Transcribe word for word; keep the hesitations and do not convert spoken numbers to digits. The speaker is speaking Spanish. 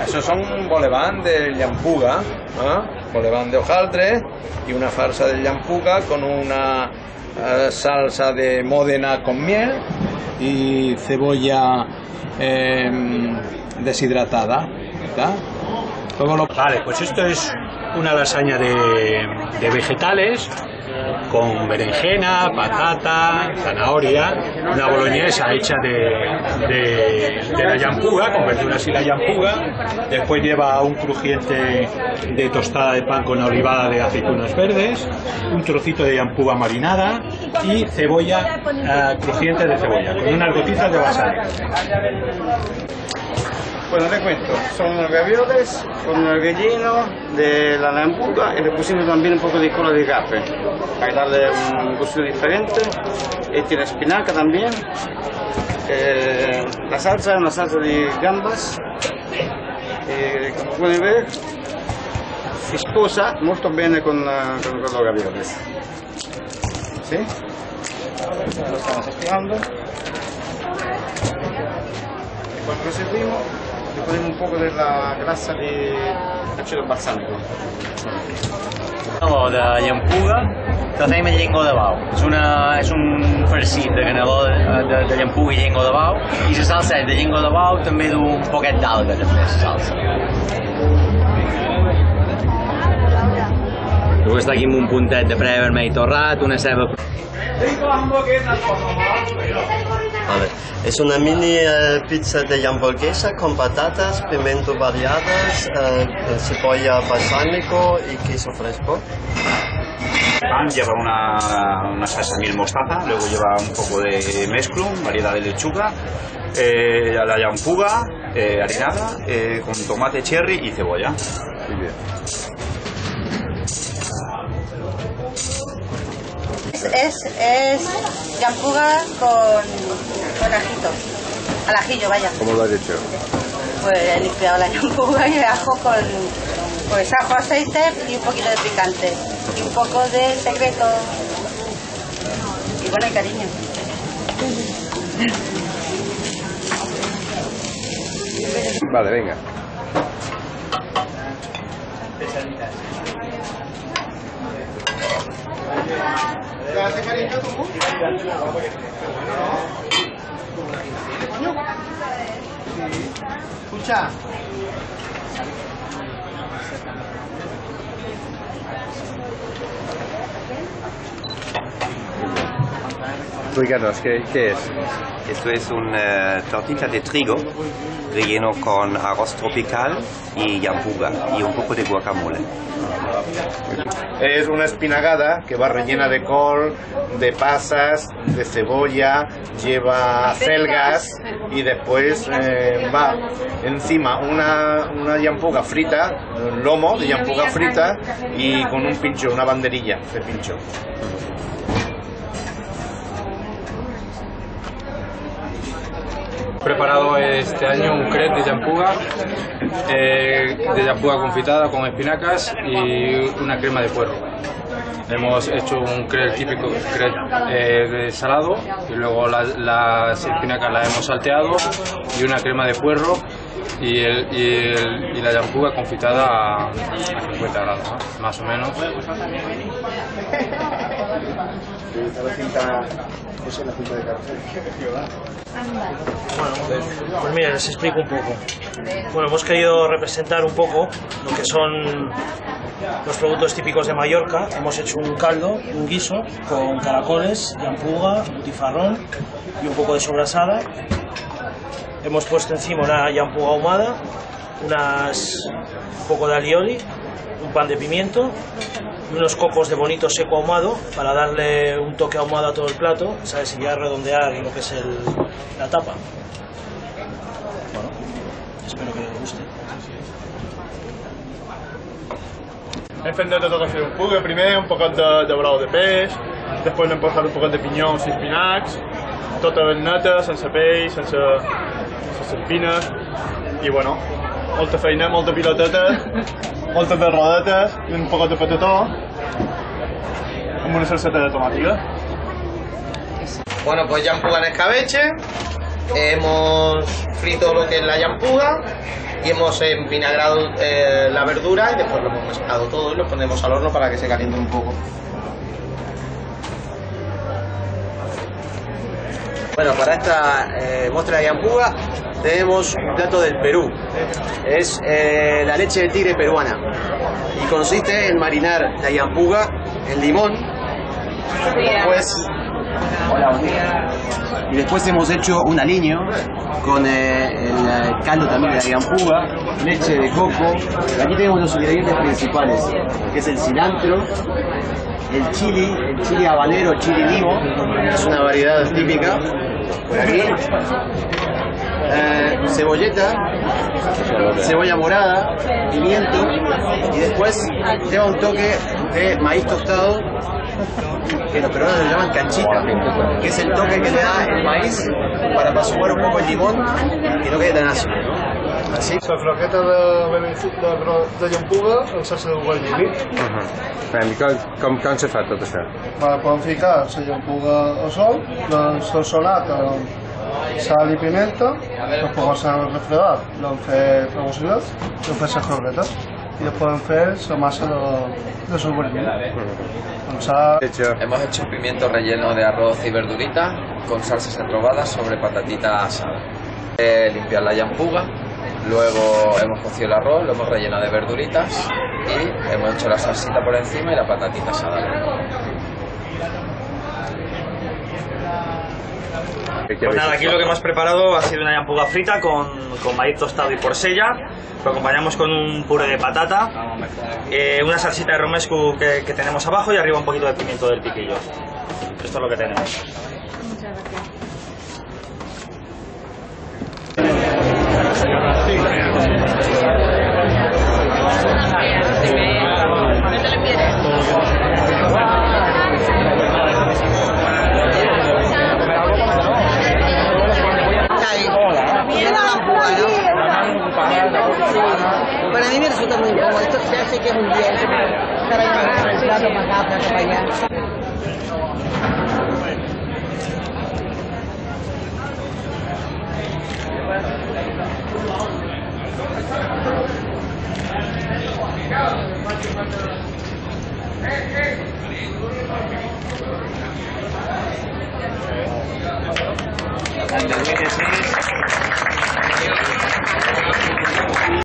esos son boleván de llampuga, ¿eh? Boleván de hojaldre y una farsa de llampuga con una uh, salsa de Módena con miel y cebolla eh, deshidratada, ¿está? Lo... Vale, pues esto es una lasaña de, de vegetales con berenjena, patata, zanahoria, una boloñesa hecha de, de, de la llampuga, con verduras y la llampuga. Después lleva un crujiente de tostada de pan con olivada de aceitunas verdes, un trocito de llampuga marinada y cebolla, uh, crujiente de cebolla, con unas gotitas de wasabi. Bueno, te cuento, son unos ravioles con el relleno de la lampuga y le pusimos también un poco de cola de gape para darle un gusto diferente. Y tiene espinaca también. Eh, la salsa es una salsa de gambas, eh, como pueden ver, si sposa molto bene con, con, con los ravioles. ¿Sí? Lo estamos activando. Y cuando lo servimos, le ponemos un poco de la grasa de ácido balsámico. No, de llampuga, que fem amb llengua de bou. És, una, és un farcit de caneló de, de, de llampuga i llengua de bou, i la salsa de llengua de bou també du un poquet d'alga, també, la salsa. Luego està aquí amb un puntet de pre vermell torrat, una ceba... Vale. Es una mini eh, pizza de hamburguesa con patatas, pimientos variados, eh, cebolla balsámico y queso fresco. Pan lleva una, una salsa miel mostaza, luego lleva un poco de mezclun, variedad de lechuga, eh, la llampuga eh, harinada eh, con tomate cherry y cebolla. Muy bien. Es, es llampuga con, con ajito, al ajillo, vaya. ¿Cómo lo has hecho? Pues he limpiado la llampuga y ajo con, pues ajo, aceite y un poquito de picante. Y un poco de secreto. Y bueno, y cariño. Vale, venga. Escucha. Explícanos, ¿qué, qué es? Esto es una uh, tortilla de trigo relleno con arroz tropical y llampuga y un poco de guacamole. Es una espinagada que va rellena de col, de pasas, de cebolla, lleva acelgas y después eh, va encima una, una llampuga frita, un lomo de llampuga frita y con un pincho, una banderilla de pincho. Preparado este año un crepe de llampuga, eh, de llampuga confitada con espinacas y una crema de puerro. Hemos hecho un crepe típico crepe, eh, de salado y luego la, las espinacas las hemos salteado y una crema de puerro y, el, y, el, y la llampuga confitada a, a cincuenta grados, ¿no? Más o menos. Bueno, pues mira, les explico un poco. Bueno, hemos querido representar un poco lo que son los productos típicos de Mallorca. Hemos hecho un caldo, un guiso, con caracoles, llampuga, butifarrón y un poco de sobrasada. Hemos puesto encima una llampuga ahumada, unas, un poco de alioli, un pan de pimiento y unos cocos de bonito seco ahumado para darle un toque ahumado a todo el plato, ¿sabes? Y ya redondear lo que es el, la tapa. Bueno, espero que les guste. Hem fet de tot el que puga, primer un poquet de, de brou de peix, després hem posat un poquet de pinyons i espinacs, tota ben neta, sense pell, sense, sense espines, i bueno, molta feina, molta piloteta, moltes de rodetes y un poco de patató amb una salseta de tomàtica. Bueno, pues llampuga en escabeche, hemos frito lo que es la llampuga, y hemos empinagrado eh, la verdura y después lo hemos mezclado todo y lo ponemos al horno para que se caliente un poco. Bueno, para esta eh, muestra de llampuga tenemos un plato del Perú. Es eh, la leche de tigre peruana y consiste en marinar la llampuga en limón. Después, hola, buen día. Y después hemos hecho un aliño con eh, el caldo también de la llampuga, leche de coco. Aquí tenemos los ingredientes principales, que es el cilantro, el chili, el chili habanero, chili limo, es una variedad típica por aquí. Eh, cebolleta, cebolla morada, pimiento y después lleva un toque de maíz tostado que los peruanos le llaman canchita, que es el toque que le da el maíz para apaciguar un poco el limón y no quede tan ácido, ¿no? Així. La croqueta de, de, de llampuga en salsa de guarnilli. Uh -huh. com, com, com se fa tot això? Vale, podem ficar la llampuga al sol, la salsonat amb sal i pimenta, després ho hem refredat, l'hem fet rebocillat, l'hem fet les croquetes y después hem fet la masa de, de su guarnilli. Hemos hecho un pimiento relleno de arroz y verdurita con salsas adrobadas sobre patatita asada. Eh, limpiar la llampuga. Luego hemos cocido el arroz, lo hemos rellenado de verduritas y hemos hecho la salsita por encima y la patatita asada. Pues nada, aquí lo que hemos preparado ha sido una llampuga frita con, con maíz tostado y porcella. Lo acompañamos con un puré de patata, eh, una salsita de romesco que, que tenemos abajo y arriba un poquito de pimiento del piquillo. Esto es lo que tenemos. Para mí me resulta muy incómodo. Esto se hace que es un día estar ahí el plato para acá, plato para allá.